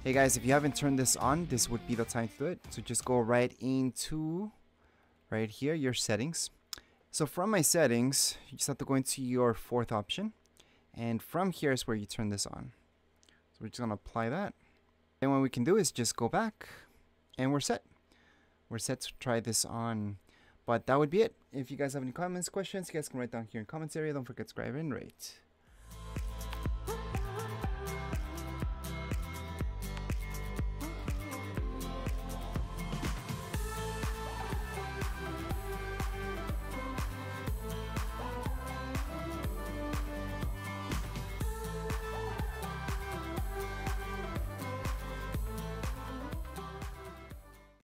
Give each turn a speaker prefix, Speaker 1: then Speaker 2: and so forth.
Speaker 1: Hey guys, if you haven't turned this on, this would be the time to do it. So just go right into right here, your settings. So from my settings, you just have to go into your fourth option. And from here is where you turn this on. So we're just going to apply that. And what we can do is just go back and we're set. We're set to try this on. But that would be it. If you guys have any comments, questions, you guys can write down here in the comments area. Don't forget to subscribe and rate.